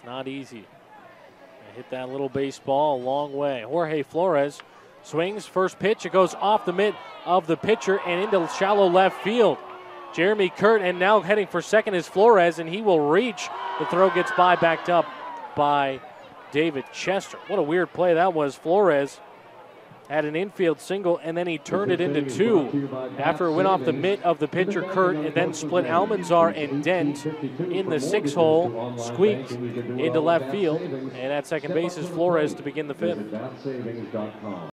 It's not easy. Hit that little baseball a long way. Jorge Flores swings, first pitch. It goes off the mitt of the pitcher and into shallow left field. Jeremy Kurt, and now heading for second is Flores, and he will reach. The throw gets backed up by David Chester. What a weird play that was. Flores had an infield single, and then he turned it into two after it went off the mitt of the pitcher, Kurt, and then split Almanzar and Dent in the 6-hole, squeaked into left field, and at second base is Flores to begin the fifth.